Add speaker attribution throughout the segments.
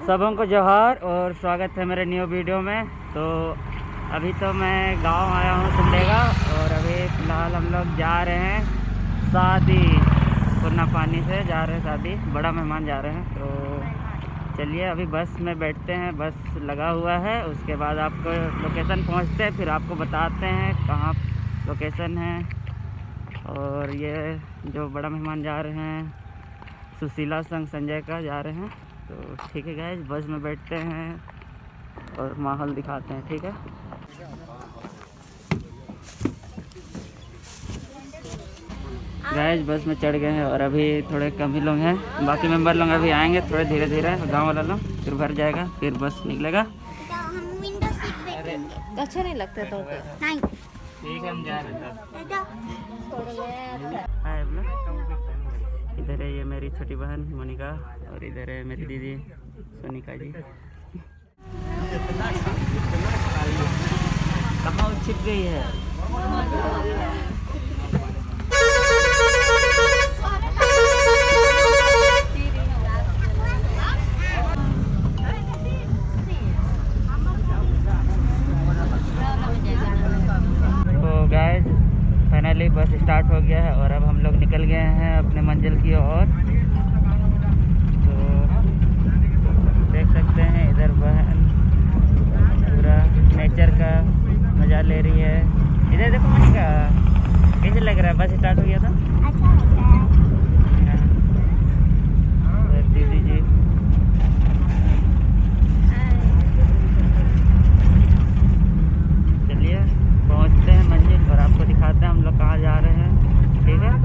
Speaker 1: सबों को जोहार और स्वागत है मेरे न्यू वीडियो में। तो अभी तो मैं गांव आया हूं सिमडेगा और अभी फ़िलहाल हम लोग जा रहे हैं शादी, पुरना पानी से जा रहे हैं शादी, बड़ा मेहमान जा रहे हैं। तो चलिए अभी बस में बैठते हैं, बस लगा हुआ है, उसके बाद आपको लोकेशन पहुंचते हैं, फिर आपको बताते हैं कहाँ लोकेशन है। और ये जो बड़ा मेहमान जा रहे हैं सुशीला संग संजय का जा रहे हैं। तो ठीक है गाइस, बस में बैठते हैं और माहौल दिखाते हैं, ठीक है। गाइस बस में चढ़ गए हैं और अभी थोड़े कम ही लोग हैं, बाकी मेंबर लोग अभी आएंगे थोड़े धीरे धीरे, गांव वाला लोग, फिर भर जाएगा, फिर बस निकलेगा।
Speaker 2: अच्छा नहीं लगता तो नहीं,
Speaker 1: ठीक है हम जा रहे हैं। इधर है ये मेरी छोटी बहन मोनिका और इधर है मेरी दीदी सोनिका जी। कहाँ छिप गई है? तो गाइस फाइनली बस स्टार्ट हो गया है और अब हम लोग निकल गए हैं अपने मंजिल की ओर। तो देख सकते हैं इधर बहन पूरा नेचर का मज़ा ले रही है। इधर देखो मनिका, कैसे लग रहा है? बस स्टार्ट हो गया था,
Speaker 2: अच्छा लगता है।
Speaker 1: दीदी जी चलिए पहुंचते हैं मंजिल और आपको दिखाते हैं हम लोग कहाँ जा रहे हैं, ठीक है।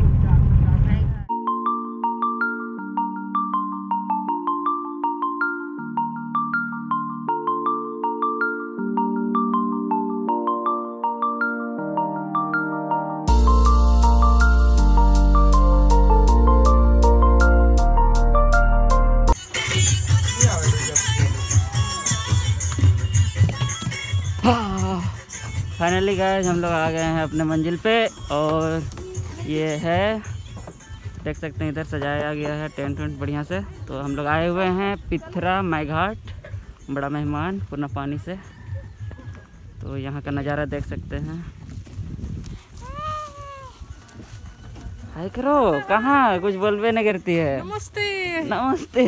Speaker 1: फाइनली गाइस हम लोग आ गए हैं अपने मंजिल पे और ये है देख सकते हैं इधर सजाया गया है टेंट वेंट बढ़िया से। तो हम लोग आए हुए हैं पिथरा माई घाट, बड़ा मेहमान पुरना पानी से। तो यहाँ का नज़ारा देख सकते हैं। हाय करो, कहाँ कुछ बोलबे नहीं करती है?
Speaker 2: नमस्ते
Speaker 1: नमस्ते।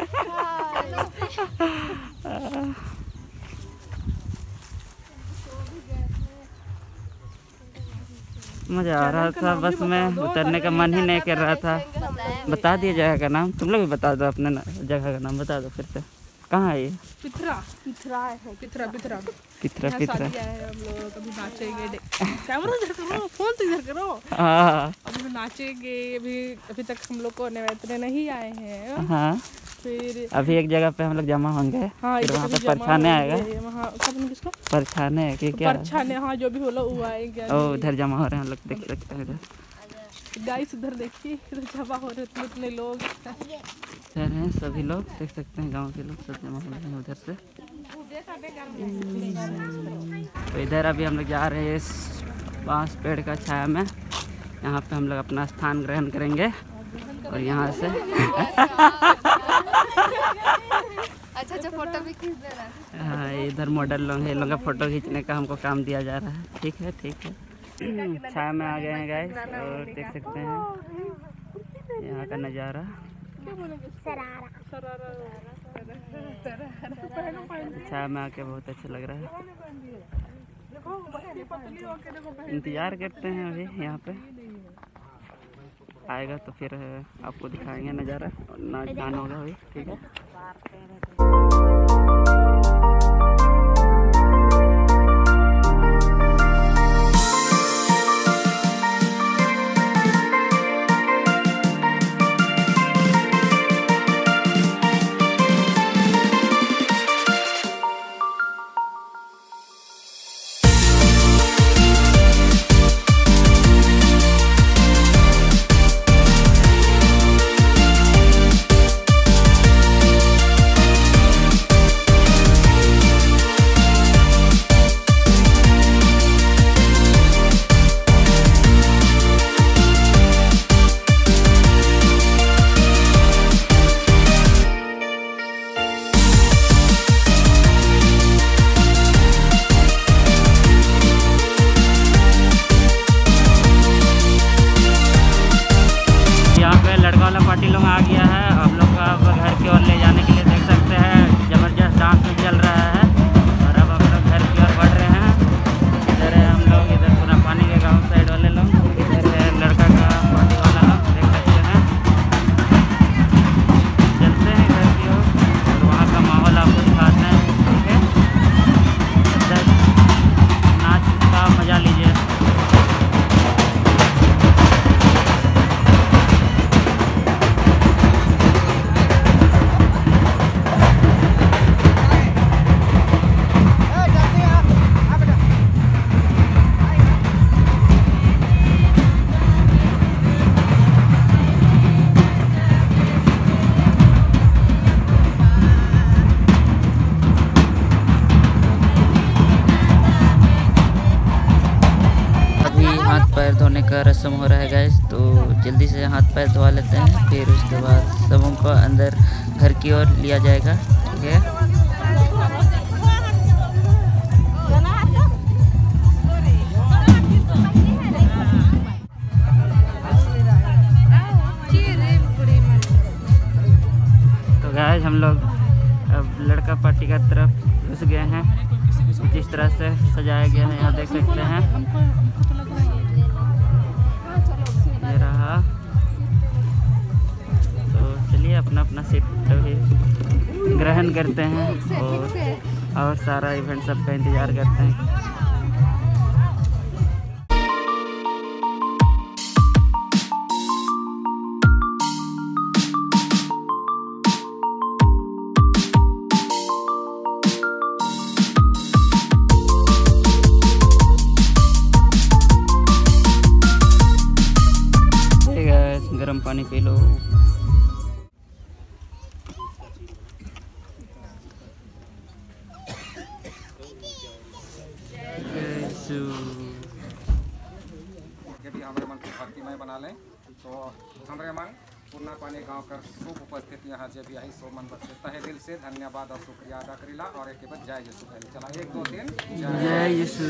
Speaker 1: मज़ा आ रहा था, बस में उतरने का मन ही नहीं कर रहा था। बता दिया जगह का नाम, तुम लोग भी बता दो अपने जगह का नाम, बता दो फिर से। कहाँ है ये?
Speaker 2: पिथरा पिथरा है, पिथरा पिथरा
Speaker 1: पिथरा पिथरा
Speaker 2: है। हम लोग अभी नाचेंगे, कैमरा इधर करो, फोन तो इधर करो।
Speaker 1: हाँ
Speaker 2: अभी नाचेंगे, अभी तक हम लोग को निमंत्रण नहीं आए हैं।
Speaker 1: हाँ,
Speaker 2: फिर
Speaker 1: अभी एक जगह पे हम लोग जमा होंगे।
Speaker 2: हाँ,
Speaker 1: फिर वहाँ पे परछाने आएगा।
Speaker 2: किसको
Speaker 1: परछाने है कि क्या?
Speaker 2: परछाने, हाँ जो भी बोला वो आएंगे।
Speaker 1: ओ उधर जमा हो रहे हैं हम लोग, देख सकते हैं इधर।
Speaker 2: गाइस उधर देखिए, इधर जमा हो रहे हैं इतने लोग।
Speaker 1: इधर हैं सभी लोग, देख सकते हैं गांव के लोग सब जमा हो रहे हैं उधर से। तो इधर अभी हम लोग जा रहे हैं इस बांस पेड़ का छाया में, यहाँ पे हम लोग अपना स्थान ग्रहण करेंगे और यहाँ से
Speaker 2: अच्छा फोटो भी खींच दे रहा है।
Speaker 1: हाँ इधर मॉडल लोग हैं, लोगों का फ़ोटो खींचने का हमको काम दिया जा रहा है। ठीक है ठीक है। छाया में आ गए हैं गाइस और देख सकते हैं यहाँ का नज़ारा। छाया में आके बहुत अच्छा लग रहा है। इंतज़ार करते हैं अभी, यहाँ पे आएगा तो फिर आपको दिखाएंगे नज़ारा और नाच गाना होगा अभी, ठीक है। का रस्म हो रहा है गैस, तो जल्दी से हाथ पैर धोवा लेते हैं, फिर उसके बाद सबों को अंदर घर की ओर लिया जाएगा। ठीक है, तो गैस हम लोग अब लड़का पार्टी का तरफ घुस गए हैं। जिस तरह से सजाया गया है यहाँ देख सकते हैं, ये रहा। तो चलिए अपना अपना सीट भी ग्रहण करते हैं और सारा इवेंट सबका इंतज़ार करते हैं। गर्म पानी पी लो।
Speaker 3: यदि हमारे मन को भक्तिमय बना लें तो हमारे मन पूर्णा पानी गांव कर शुभ उपस्थित यहाँ जब यही सो मन बच्चे तहे दिल से धन्यवाद और शुक्रिया अदा करीला और एक बार जय यीशु कहले। चला 1 2 3
Speaker 1: जय यीशु।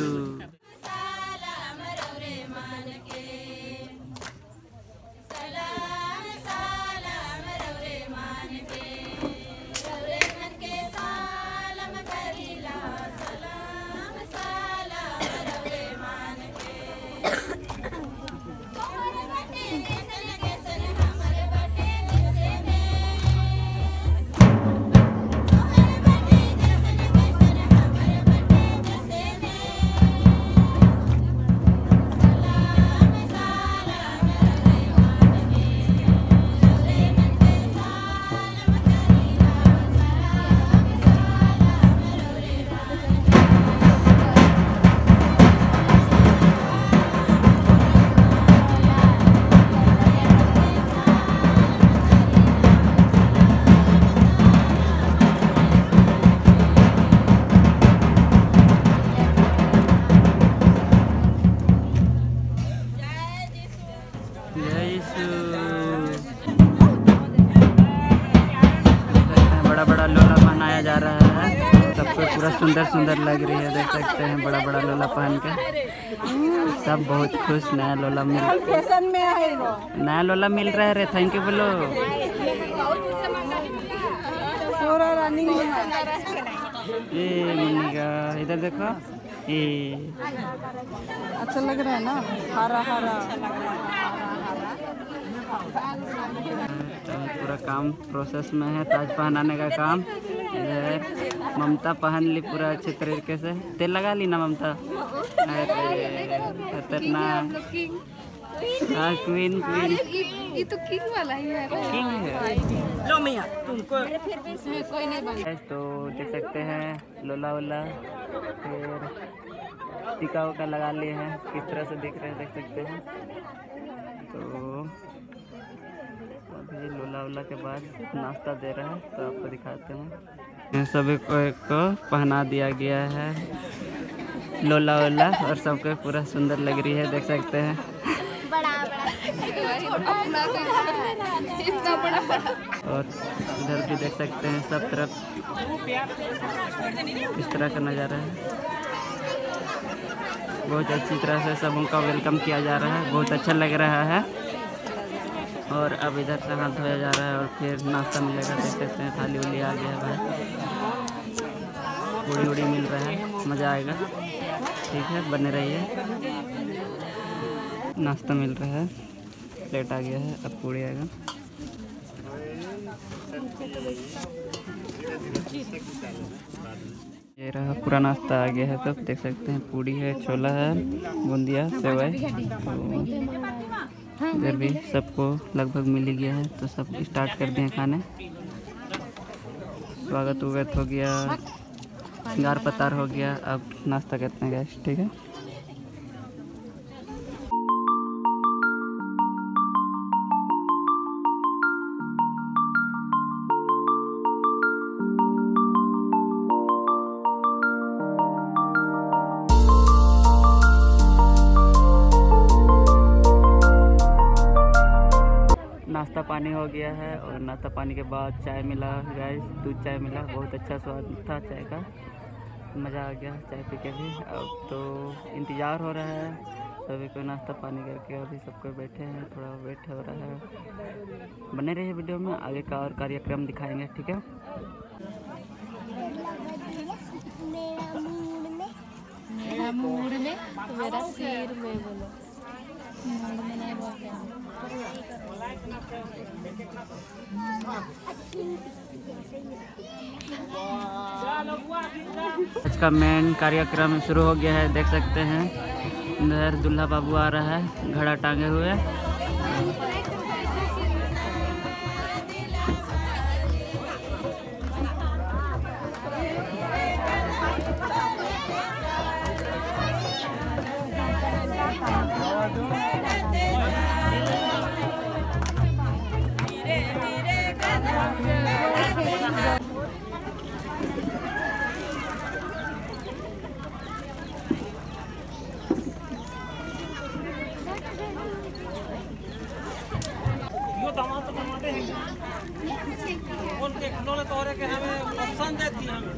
Speaker 1: बड़ा बड़ा लोला पहनाया जा रहा है, सबको पूरा सुंदर सुंदर लग रही है, देख सकते हैं बड़ा बड़ा लोला पहन के सब बहुत खुश। नया लोला मिल रहा है रे, थैंक यू बोलो। ये मुन्नी का इधर देखो, ये
Speaker 2: अच्छा लग रहा है ना, हरा हरा।
Speaker 1: पूरा काम प्रोसेस में है, ताज पहनाने का काम। इधर ममता पहन ली पूरा अच्छे तरीके से, तेल लगा ली ना ममता। अरे खतरनाक, हाँ क्वीन क्वीन,
Speaker 2: ये तो किंग वाला ही है,
Speaker 1: किंग है।
Speaker 2: लो मियां तुमको कोई नहीं बन।
Speaker 1: तो देख सकते हैं लोला वोला, फिर टीका उका लगा लिए हैं, किस तरह से दिख रहे हैं देख सकते हैं। तो अभी लोला वोला के बाद नाश्ता दे रहा है, तो आपको दिखाते हैं। सभी को पहना दिया गया है लोला वोला, और सबको पूरा सुंदर लग रही है, देख सकते हैं। और इधर भी देख सकते हैं, सब तरफ इस तरह का नज़ारा है। बहुत अच्छी तरह से सबों का वेलकम किया जा रहा है, बहुत अच्छा लग रहा है। और अब इधर से हाथ धोया जा रहा है और फिर नाश्ता मिलेगा, देख सकते हैं थाली उली आ गया है भाई, पूड़ी उड़ी मिल रहा है, मज़ा आएगा। ठीक है, बने रहिए। नाश्ता मिल रहा है, प्लेट आ गया है, अब पूड़ी आएगा। ये रहा पूरा नाश्ता आ गया है, तो देख सकते हैं पूड़ी है, छोला है, बूंदिया, सेवई। इधर भी सबको लगभग मिल ही गया है, तो सब स्टार्ट कर दिए खाने। स्वागत उगत हो गया, सिंगार पतार हो गया, अब नाश्ता करते हैं गैस। ठीक है। नाश्ता पानी हो गया है और नाश्ता पानी के बाद चाय मिला गाइस, दूध चाय मिला, बहुत अच्छा स्वाद था चाय का, मज़ा आ गया चाय पी के भी। अब तो इंतज़ार हो रहा है सभी को नाश्ता पानी करके, अभी सबको बैठे हैं, थोड़ा वेट हो रहा है। बने रहिए वीडियो में, आगे का और कार्यक्रम दिखाएंगे, ठीक है।
Speaker 4: मेरा मूड में तो मेरा सिर में बोलो, मूड में नहीं बोलते हैं।
Speaker 1: आज का मेन कार्यक्रम शुरू हो गया है, देख सकते हैं इधर दूल्हा बाबू आ रहा है घड़ा टांगे हुए।
Speaker 5: तोहरे के हमें ऑप्शन देती हमें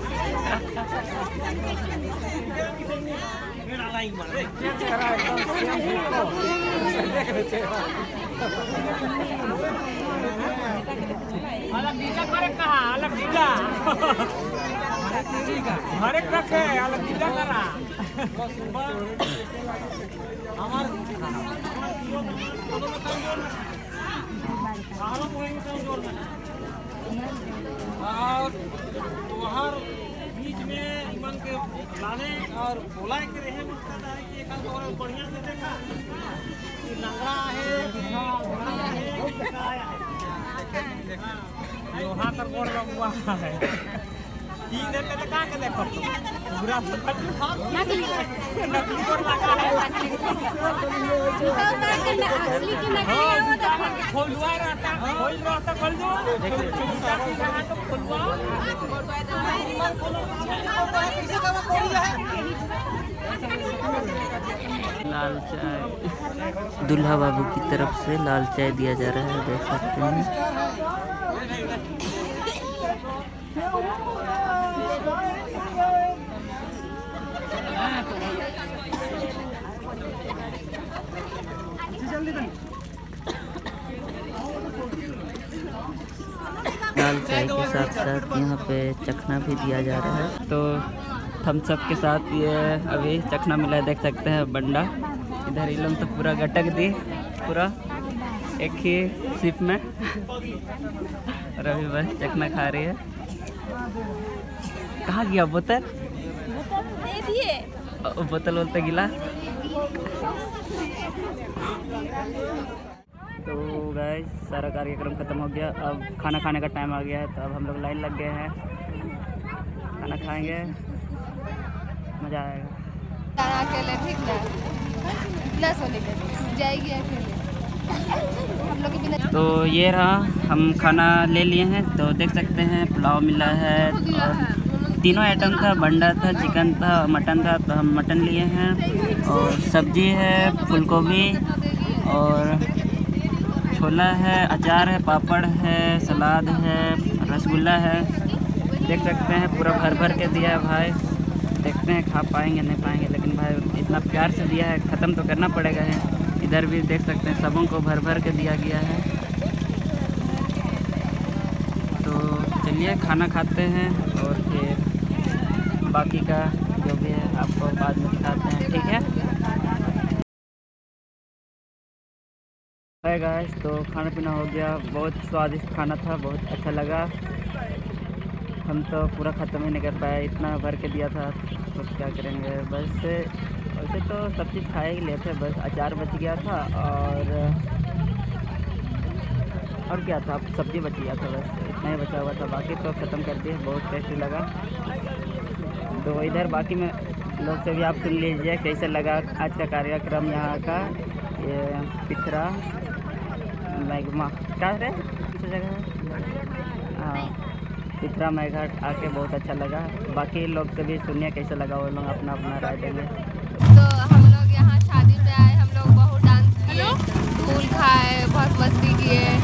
Speaker 5: अलग डीजा करे कहा अलग डीजा हर एक रखे अलग डीजा करा हमारे और वहाँ बीच में इमन के लाने और बोला के रहे मकसद है कि एक और बढ़िया से देखा कि लंगड़ा है लोहा कर बोल हुआ है ठीक देखे तो कहाँ के देखो पूरा नकली बोल लगा है
Speaker 4: असली की नकली
Speaker 5: खोलवा रहता खोल दो
Speaker 1: लाल चाय दूल्हा बाबू की तरफ से लाल चाय दिया जा रहा है, देख सकते हैं। लाल चाय के साथ साथ यहाँ पे चखना भी दिया जा रहा है, तो थम्स अप के साथ ये अभी चखना मिला है, देख सकते हैं बंडा। इधर ये लोग तो पूरा गटक दी पूरा एक ही सिप में और अभी बस चखना खा रही है। कहाँ गया बोतल?
Speaker 4: दे दिए,
Speaker 1: बोतल बोलते गिला। तो गाइस सारा कार्यक्रम ख़त्म हो गया, अब खाना खाने का टाइम आ गया है, तो अब हम लोग लाइन लग गए हैं, खाना खाएंगे, मज़ा आएगा।
Speaker 4: अकेले ठीक ना ना सोने के जाएगी अकेले हम लोग के बिना।
Speaker 1: तो ये रहा, हम खाना ले लिए हैं, तो देख सकते हैं पुलाव मिला है और तीनों आइटम था, बंडा था, चिकन था, मटन था, तो हम मटन लिए हैं और सब्जी है, फूलगोभी और छोला है, अचार है, पापड़ है, सलाद है, रसगुल्ला है, देख सकते हैं पूरा भर भर के दिया है भाई। देखते हैं खा पाएंगे नहीं पाएंगे, लेकिन भाई इतना प्यार से दिया है, ख़त्म तो करना पड़ेगा है। इधर भी देख सकते हैं सबों को भर भर के दिया गया है। तो चलिए खाना खाते हैं और फिर बाकी का जो भी है आपको बाद में दिखाते हैं, ठीक है। गाइस तो खाना पीना हो गया, बहुत स्वादिष्ट खाना था, बहुत अच्छा लगा। हम तो पूरा ख़त्म ही नहीं कर पाए, इतना भर के दिया था, तो क्या करेंगे। बस वैसे तो सब चीज़ खा ही लिए थे, बस अचार बच गया था और क्या था, सब्ज़ी बच गया था, बस इतना ही बचा हुआ था, बाकी तो ख़त्म कर दिए। बहुत टेस्टी लगा। तो इधर बाकी में लोग से भी आप सुन लीजिए कैसे लगा आज का कार्यक्रम यहाँ का। ये पिथरा मैगमा क्या है जगह है, हाँ पिथरा मैघाट आके बहुत अच्छा लगा। बाकी लोग से भी सुनिए कैसे लगा, वो लोग अपना अपना राय देंगे।
Speaker 4: तो हम लोग यहाँ शादी पे आए, हम लोग बहुत डांस किए, फूल खाए, बहुत मस्ती किए।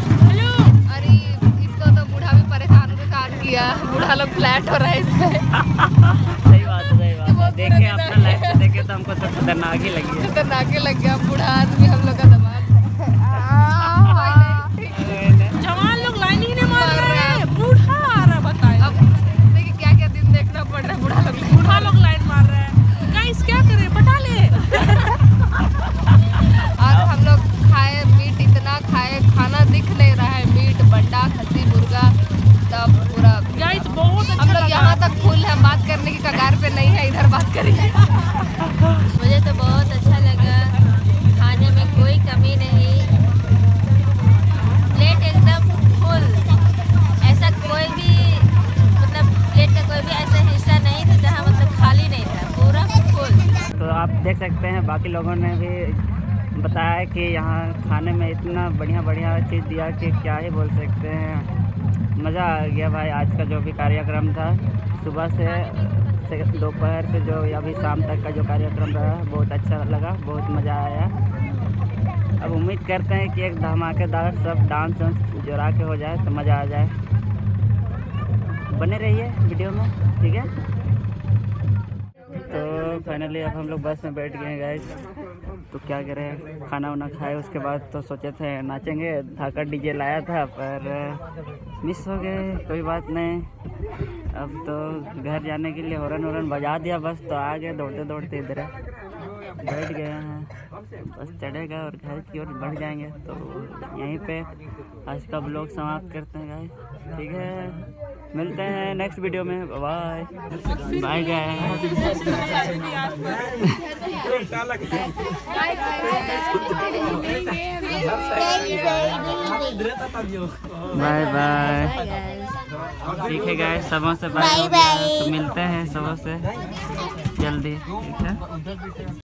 Speaker 2: दिया, बूढ़ा लोग फ्लैट हो रहा है इसमें।
Speaker 1: सही बात है, सही बात है। देखे अपना लाइफ से देखे तो हमको तो खतरनाक ही लगी है।
Speaker 2: खतरनाक ही लग गया, बूढ़ा आदमी हम लोग का दमाद।
Speaker 5: जवान लोग लाइन ही नहीं मार रहे हैं, बूढ़ा आ रहा बताए।
Speaker 2: अब देखिए क्या क्या दिन देखना पड़ रहा है, बूढ़ा लोग
Speaker 5: लाइन मार रहे हैं। गाइस क्या करें, पटा ले।
Speaker 2: आज हम लोग खाए मीट, इतना खाए, खाना दिख नहीं रहा है। मीट, बंडा, खसी, मुर्गा सब पूरा।
Speaker 5: गाइस बहुत अच्छा
Speaker 2: हम लोग यहाँ तक फुल है, बात करने की कगार पे नहीं है, इधर बात करेंगे।
Speaker 4: मुझे तो बहुत अच्छा लगा, खाने में कोई कमी नहीं, प्लेट एकदम फुल। ऐसा कोई भी मतलब प्लेट का कोई भी ऐसा हिस्सा नहीं था जहाँ मतलब खाली नहीं था, पूरा फुल।
Speaker 1: तो आप देख सकते हैं बाकी लोगों ने भी बताया कि यहाँ खाने में इतना बढ़िया बढ़िया चीज़ दिया कि क्या ही बोल सकते हैं। मज़ा आ गया भाई। आज का जो भी कार्यक्रम था, सुबह से दोपहर से जो अभी शाम तक का जो कार्यक्रम रहा, बहुत अच्छा लगा, बहुत मज़ा आया। अब उम्मीद करते हैं कि एक धमाकेदार सब डांस वांस जोड़ा के हो जाए तो मज़ा आ जाए। बने रहिए वीडियो में, ठीक है। तो फाइनली अब हम लोग बस में बैठ गए हैं गाइस। तो क्या करें, खाना वाना खाए उसके बाद तो सोचे थे नाचेंगे, धाका डीजे लाया था पर मिस हो गए, कोई बात नहीं। अब तो घर जाने के लिए हॉर्न वॉर्न बजा दिया बस, तो आ गए दौड़ते दौड़ते इधर बैठ गए हैं। बस चढ़ेगा और घर की ओर बढ़ जाएंगे। तो यहीं पे आज का ब्लॉग समाप्त करते हैं गाइस, ठीक है। मिलते हैं नेक्स्ट वीडियो में, bye bye guys. Bye bye, ठीक है गाइस, सबों से बाय। तो मिलते हैं सबों से जल्दी, ठीक है।